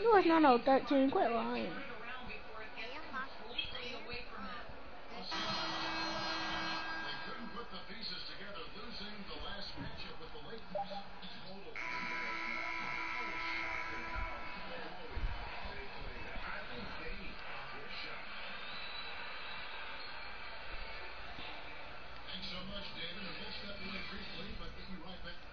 was not no 13. Quit lying. Hey, I'm not playing. They couldn't put the pieces together, losing the last matchup with the Lakers. Total embarrassment. I was shocked at how poorly they played. I think they were shocked. Thanks so much, David. And we'll step away briefly, but we'll be right back.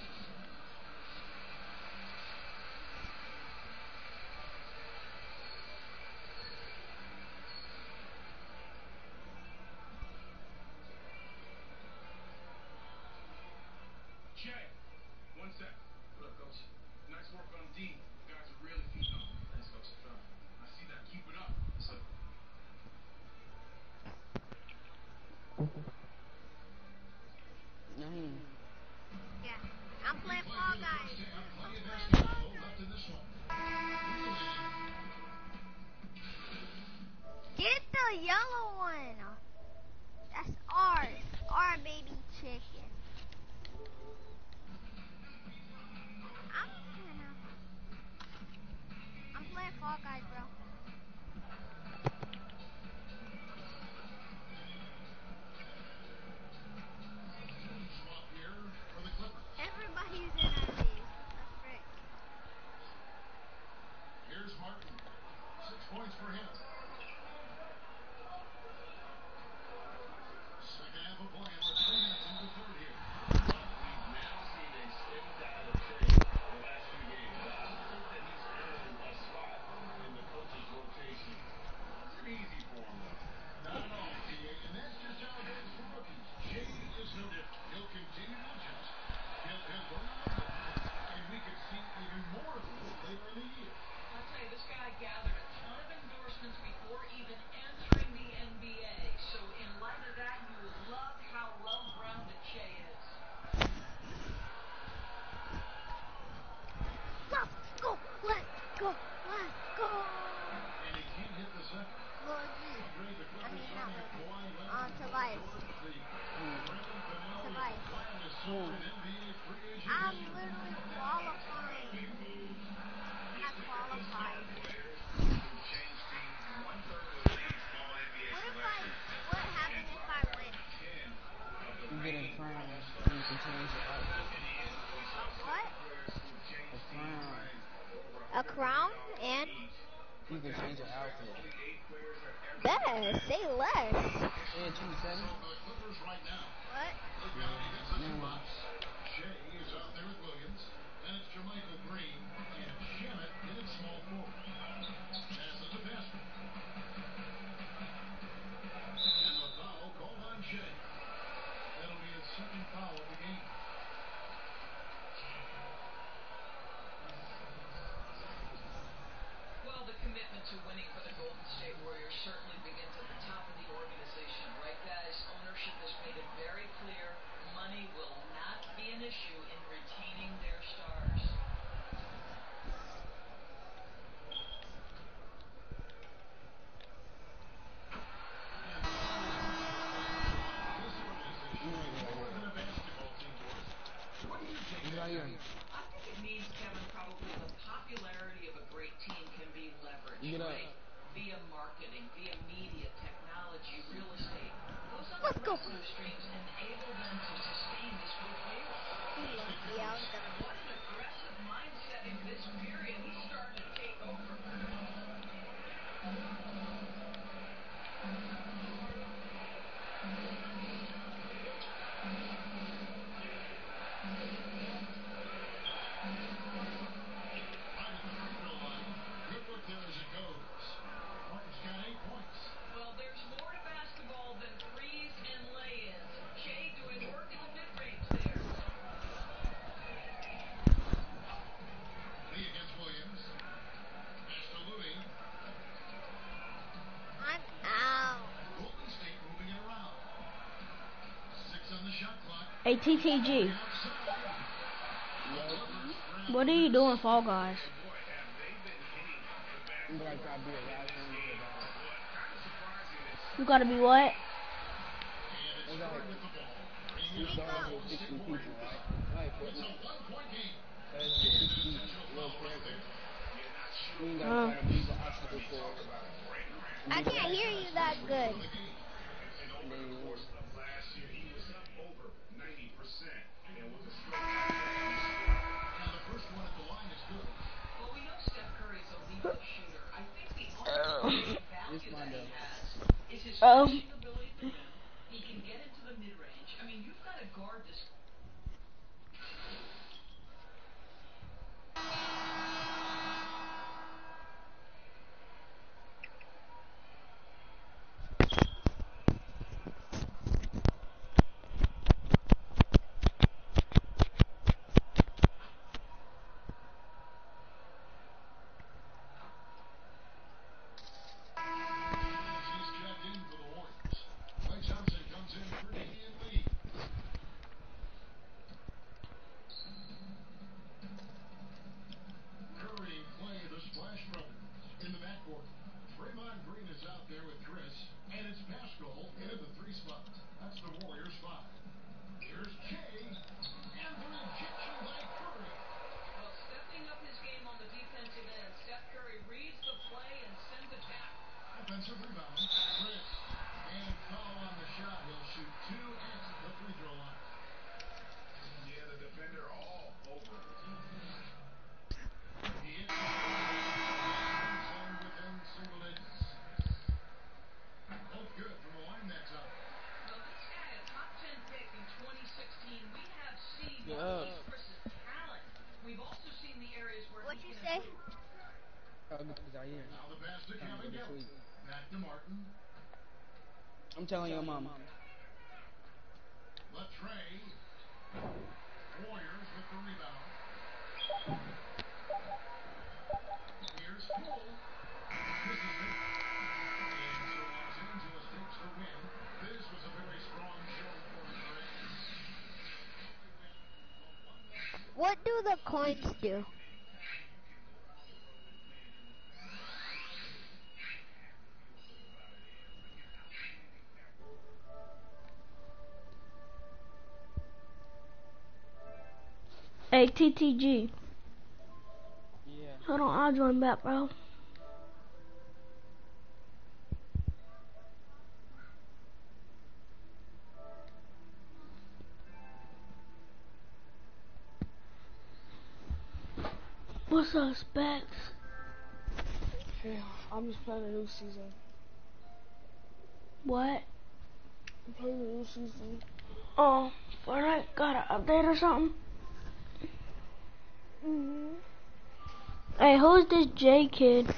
Jay, 1 sec. What up, Coach? Nice work on D. You guys are really feeding off. Thanks, Coach. I see that. Keep it up. So. Yeah, I'm playing Fall Guys. I'm playing Fall Guys. Get the yellow one. That's ours. Our baby chicken. I'm playing Fall Guys, bro. Swap here for the Clippers. Everybody's in our league. What the frick? Here's Martin. 6 points for him. Second half of play, and we're 3 minutes into the third here. We've now seen a steady dial of Shea the last few games. I think that he's earned a spot in the coach's rotation. Wasn't easy for him, though. Not at all, PA, and that's just how it is for rookies. Shea is no different. He'll continue to adjust. He'll learn on the fly, and we could see even more of him later in the year. I'll tell you, this guy gathered a ton of endorsements before even entering the NBA. So in light of that, you will love how well-rounded Shea is. Let's go. Let's go. Let's go. And he can't hit the second. Logie. Upgrade the I mean, Clippers not signing Logie. Kawhi Leonard. Tobias. Tobias. I'm literally qualifying. Not qualified. What happens if I win? You get a crown, and you can change your outfit. What? A crown. A crown and? You can change your outfit. Better say less. Yeah, choose 7. What? Shea is out there with Williams. Then it's Jermichael Green and Shemmett in at small forward. Passes to Pascal. And the foul called on Shea. That'll be his second foul of the game. Well, the commitment to winning for the Golden State Warriors certainly begins at the top of the organization, right, guys? Ownership has made it very clear money will not be an issue in retaining their stars. I think it means, Kevin, probably the popularity of a great team can be leveraged, right? Via marketing, via media, technology, real estate. Those other revenue streams enable them to sustain this good deal. What an aggressive mindset in this period. He's starting to take over. Well, there's more to basketball than threes and lay-ins. Shea doing work in the mid-range there. Lee against Williams. Pass to Louis. I'm out. Golden State moving it around. 6 on the shot clock. Hey, TTG. What are you doing, Fall Guys? You gotta be what? It's a 1-point game. That's the 60 little character. You're not sure We ain't gotta try to use the obstacle course. I can't hear you that good. And over the course of last year, he was up over 90%. And with a straight top Now the first one at the line is good. Well, we know Steph Curry's a lethal shooter. I think the only value that he has is his finishing ability at the rim. He can get into the mid-range. I mean, you've got to guard this. He's checked in for the Warriors. Klay Thompson comes in for Damian Lee. Curry and Klay, the Splash Brothers, in the backcourt. Draymond Green is out there with Chris, and it's Pascal in at the 3 spot. That's the Warriors 5. Here's Kay, and the rejection by Curry. Well, stepping up his game on the defensive end, Steph Curry reads the play and sends it back. Offensive rebound, Chris, and foul on the shot. He'll shoot 2 at the free throw line. Yeah, the defender all over him. He hits the and within single digits. Both good from the line that time. Well, this guy, a top 10 pick in 2016, we have seen Yeah. Chris's talent. We've also seen the areas where What he you can say? improve. Zaire. Now the pass to Time to Kevin go to Garnett. sleep. Back to Martin. I'm telling your mama. Latrey. Warriors with the rebound. Here's Poole. Misses it. And so Los Angeles takes the win. This was a very strong showing for the Rays. What do the coins do? Hey, TTG. Yeah. Hold on, I'll join back, bro. What's up, Specs? Yeah, I'm just playing a new season. What? I'm playing a new season. Oh, Fortnite got an update or something? Mm-hmm. Hey, who's this J kid?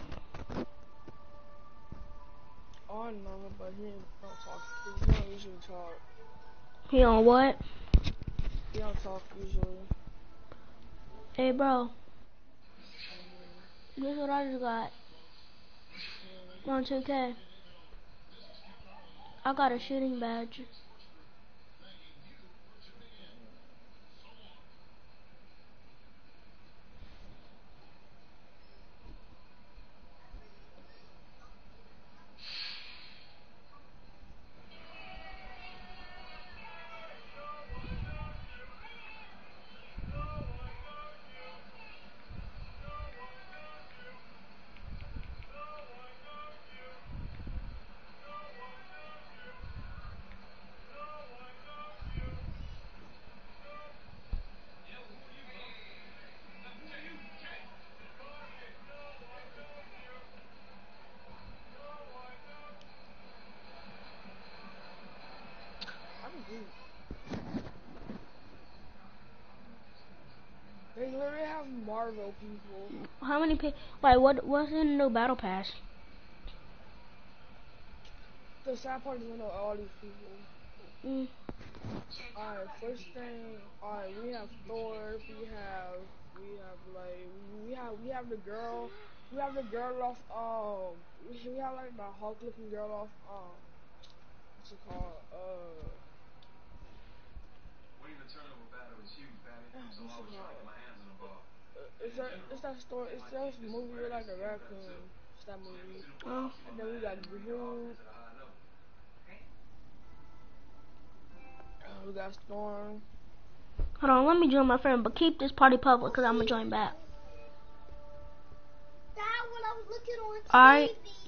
Oh, I know him, but he don't talk. He don't usually talk. He on what? He don't talk usually. Hey, bro. This is what I just got. On 2K. I got a shooting badge. They literally have Marvel people. How many like, what's in the new battle pass? The sad part is I know all these people. Mm. Alright, first thing, alright, we have Thor, we have the girl off, we have like the Hulk looking girl off, what's it called, Winning the turnover battle is huge, Patty. So I always try to get my hands on the ball. it's that story, it's that movie with like a raccoon, it's that movie, Oh. and then we got Groot, we got Storm. Hold on, let me join my friend, but keep this party public because I'm going to join back. That what I was looking on TV. Alright.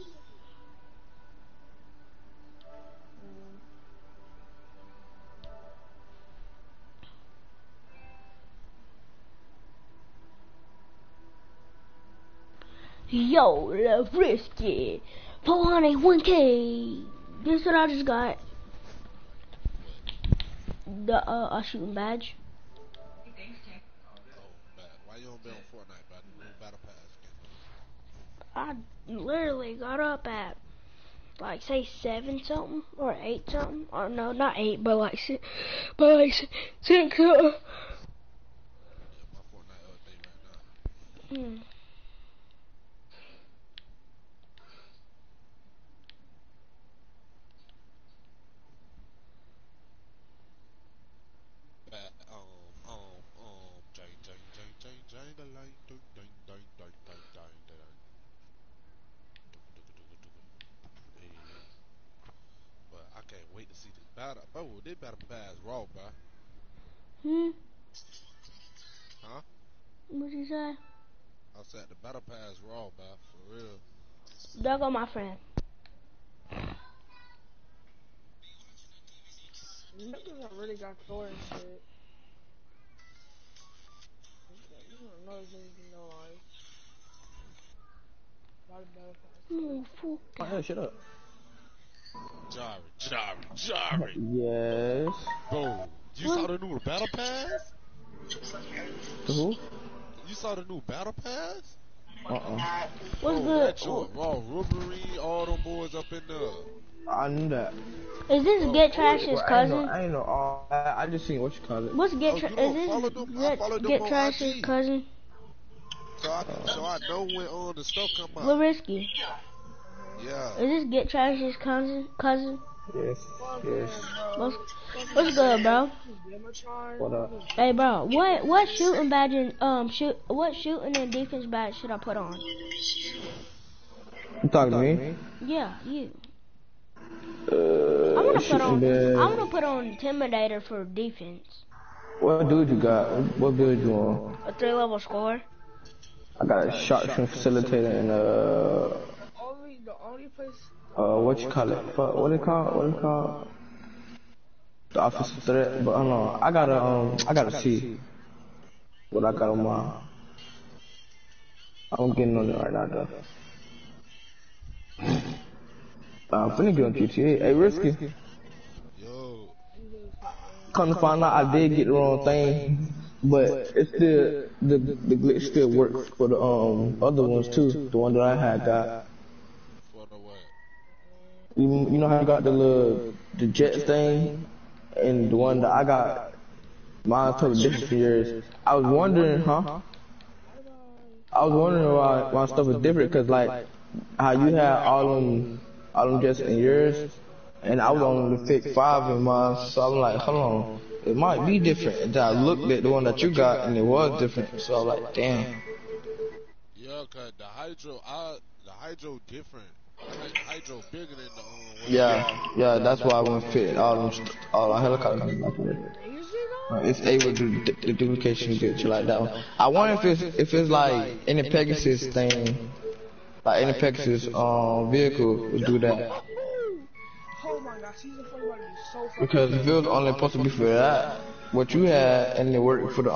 Yo, the Risky 401k. This is what I just got. The shooting badge. Why you don't be on Fortnite, bro? No Battle Pass game. I literally got up at like say 7 something or 8 something, or no, not 8, but like 6, Yeah, my Fortnite update right now. But I can't wait to see this battle. Bro, this Battle Pass raw, bro. Huh? What'd you say? I said the Battle Pass raw, bro. For real. There go my friend. Niggas have really got Thor and shit. No, Oh, fuck. Oh, shut up. Jari. Yes. Bro, you saw the new Battle Pass? Who? You saw the new Battle Pass? What's Bro, good? that joint raw. Wolverine, all them boys up in there. I knew that. Is this Get Trash's cousin? I ain't know all that. I just seen what you call it. What's Get Trash? Is follow this them. I followed them Get on Trash's IG. cousin? So I know when the stuff come out. Lil Risky. Yeah. Is this Get Trash's cousin? Yes. What's good, bro? What up? Hey, bro. What shooting badge and what shooting and defense badge should I put on? You talking to me? Yeah, you. I'm gonna put on Intimidator for defense. What dude you got? What build you on? A 3-level score. I got a sharpshooting facilitator and The only place. what you call it? What it called? The offensive threat. But hold on, I gotta see what I got on my. I'm getting on it right now though. I'm finna get on GTA. Hey, Risky. Yo. Come to find out, I did get the wrong thing, but it's still the glitch still works for the other ones too. The one that I had got. For the what? You know how you got the jet thing, and the one that I got, mine totally different from yours. I was wondering, why my stuff is different, cause like how you had all them jets in yours, and I was on the Fit 5 in mine, so I'm like, hold on, it might be different. And then I looked at the one that you got, and it was different, so I was like, damn. Yeah, cause the hydro different. Like hydro bigger than the Yeah, that's why I went fit all our helicopters like that. It's able to do the duplication glitch like that one. I wonder if it's like any Pegasus thing, like any Pegasus vehicle would do that. Oh my god, season 4 is so fucking. Because if it was only supposed to be for that, what you had, and it worked for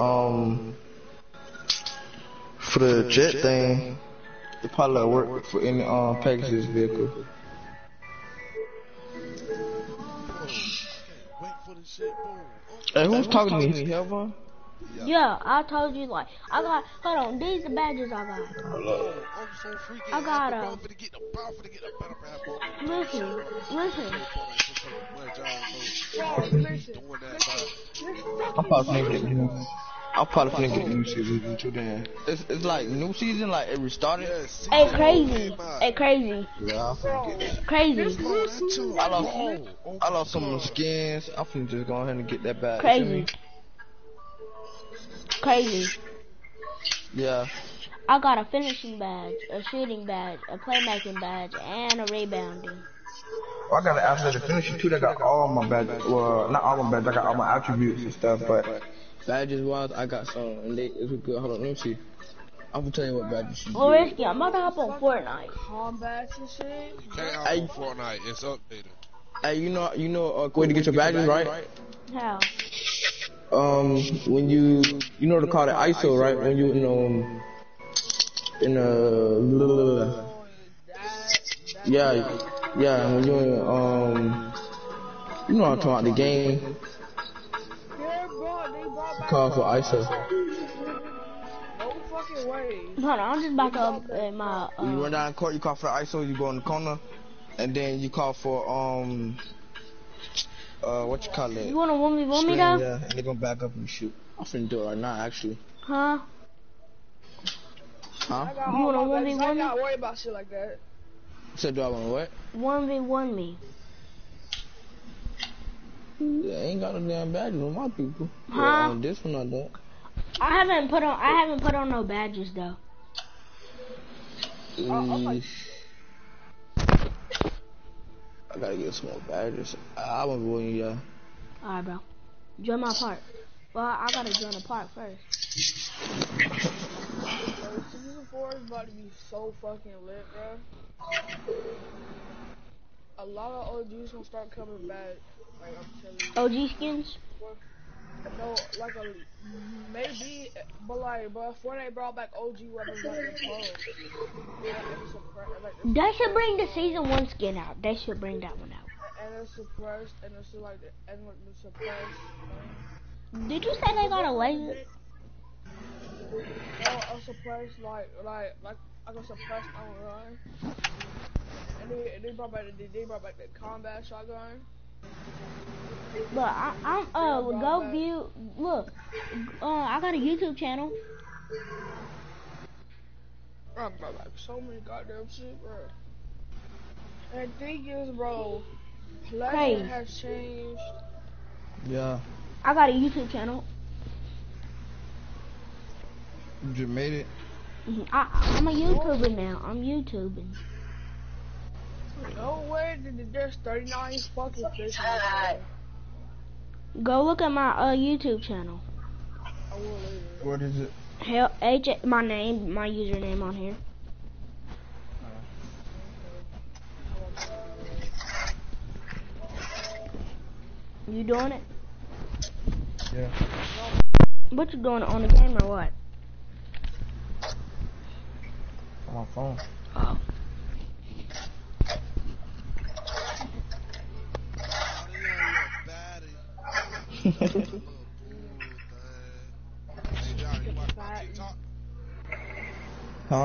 the jet thing, it probably work for any Pegasus vehicle. wait for the shit, boom. Hey, who's talking to me? Helva? Yeah, I told you like I got. Hold on, these the badges I got. Hello. I'm so freaking I got happy, bro, for to get the Battle Pass, bro. Listen. Doing that, bro. I'm probably finna get new season too then. It's like new season, like it restarted. Hey, crazy. Yeah, Crazy. I lost some of the skins. I'm finna just go ahead and get that back. Crazy. Yeah. I got a finishing badge, a shooting badge, a playmaking badge, and a rebounding. Well, I got an athletic finishing too. That got all my badges. Well, not all my badges. I got all my attributes and stuff. But badges wise, I got some. And it's good. Hold on, let me see. I'm gonna tell you what badges you Oh, get. Risky, I'm about to hop on Fortnite. Combats and shit. You can't hop on Fortnite. It's updated. Hey, you know way to get your badges, right? How? When you know to call it ISO, right? When you yeah, when you you know what I'm talking about, the game Yeah, bro, they brought back call for ISO. no fucking way. Hold on, I'm just about to update my. When you run down court, you call for ISO, you go in the corner, and then you call for what you call it? You wanna 1v1 me Screen, though? yeah, and they gonna back up and shoot. I'm finna do it right now, actually. Huh? Huh? You wanna 1v1 I me? ain't gotta worry about shit like that. You said do I wanna what? 1v1 me. Yeah, I ain't got no damn badges on my people. Huh? Well, on this one I don't. I haven't put on no badges though. I gotta get some more badges. I want to go in, yeah. Alright, bro. Join my part. Well, I gotta join the part first. Season 4 is about to be so fucking lit, bro. A lot of OGs gonna start coming back. Like, I'm telling you. OG skins? No, like maybe, but like, bro, Fortnite brought back OG weapons like the pole. They should bring the season 1 skin out. They should bring that one out. And it's suppressed, and it's like the suppressed. Did you say they got a laser? No, a suppressed like a suppressed online. And they brought back the combat shotgun. But I'm go view. Look, I got a YouTube channel. Bro, like so many goddamn shit, bro. And the thing is, bro, Legend has changed. Yeah. I got a YouTube channel. You just made it? I'm a YouTuber now. I'm YouTubing. No way, there's 39 fucking fish. Go look at my YouTube channel. I will later. What is it? Hell, my name, my username on here. You doing it? Yeah. What you doing, on the game or what? On my phone. Oh. Huh?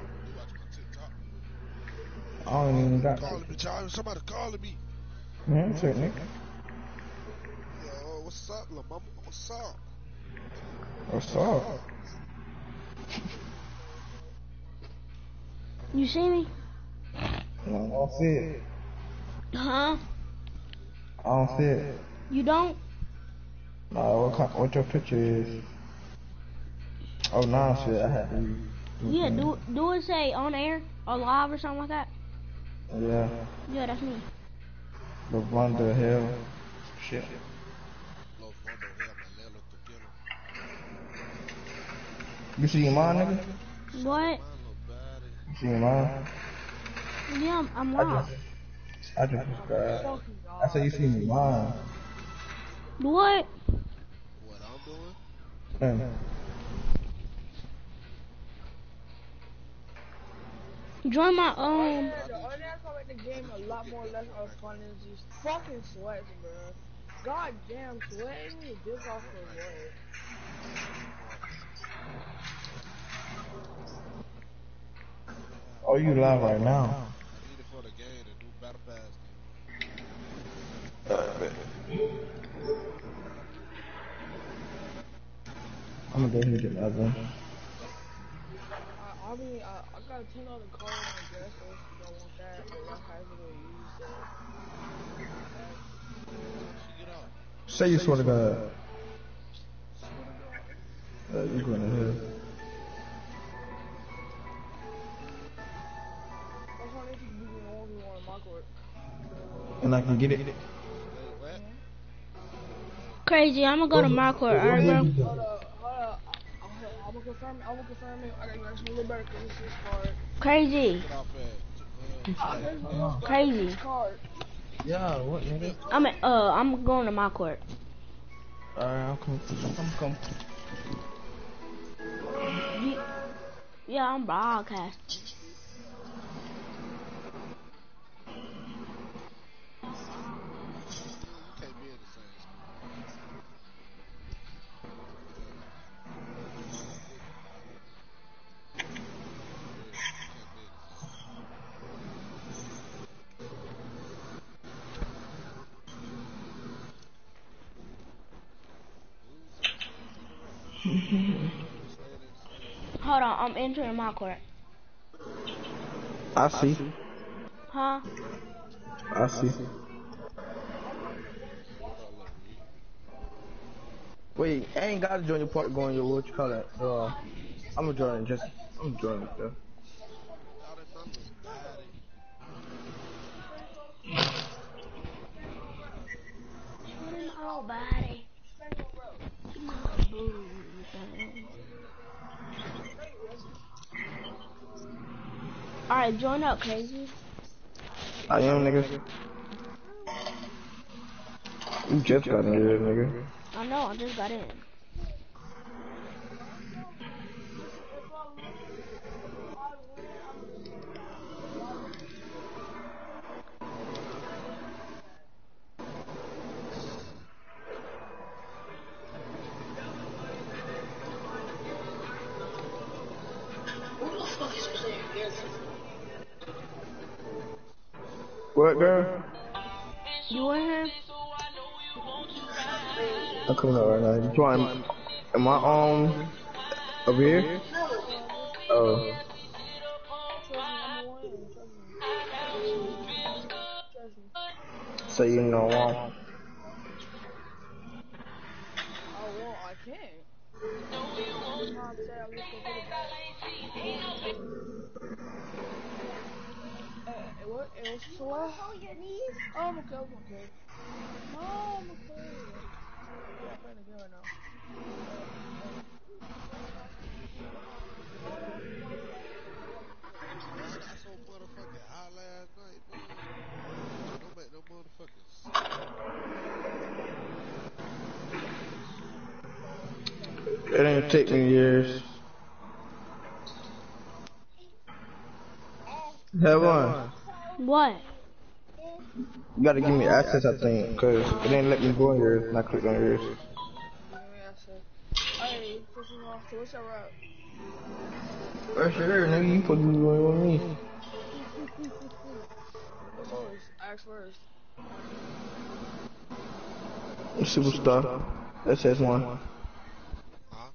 I don't even got Somebody calling me. Yeah, certainly. Yo, what's up, lil' mama? What's up? What's up? You see me? No, I don't see it. Huh? I don't see it. You don't? No, what your picture is? Oh, nah, shit, I had to. Yeah, do it say on air or live or something like that? Yeah. Yeah, that's me. The one the hell. Shit. You see mine, nigga? What? You see mine? Yeah, I'm live. I just subscribed. I said you see me mine. What? What I'm doing? Join my The only that's gonna make the game a lot more less fun is these fucking sweats, bro. Goddamn sweating your dick off for what? Oh, you live right now? I need it for the game, the new Battle Pass game. I'm gonna go ahead and get another one. I mean, I got a $10 card on my guest list if y'all want that, but y'all have to use that. Say you swear to God. You going ahead. That's why I need to be in 1v1 in my court. And I can get it. Crazy, I'm gonna go to my court, alright, bro? Hold up. I'm gonna confirm it. I will confirm it. I got you guys a little better because this is card. Crazy. Get off at Crazy. Card. Yeah, what nigga? I'm going to my court. Alright, I'm coming. Yeah, I'm broadcast. Hold on, I'm entering my court. I see. Huh? I see. Wait, I ain't gotta join your party going your what you call that. I'm gonna join it just I'm joining it though. Nobody. Alright, join up, Crazy. I am, nigga. You just got in here, nigga. I know, I just got in. What, girl? You in here? I'm coming out right now. You trying? Am I over here? Oh. So you know Oh well, I can't. What? It was slow. Oh, your knees? Oh, I'm okay. No, I'm okay. Yeah, I'm playing again right now. I got so motherfucking high last night, man. Don't make no motherfucking sense. It didn't take me years. Have one. What? You gotta give me access, I think, cause it didn't let me go on yours, and I clicked on yours. Hey, pushing off. So what's your route? For sure, nigga, you supposed to be going with me. What's yours? Ask first. Superstar. SS1. Huh?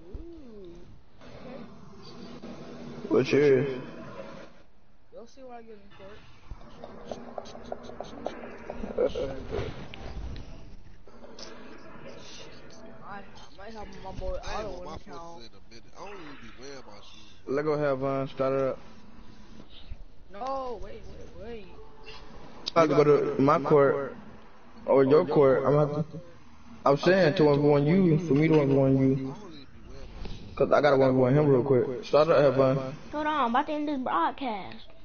What's yours? You'll see what I get in court. I might have my boy I ain't Otto want in my the count. forces in a minute. I don't even be wearing my shoes. Let go have start it up. No, wait. I have to go to my court or your court. I'm saying to one going you for me to one going you. Cause I gotta one going him real quick. Start up, have fun. Hold on, I'm about to end this broadcast.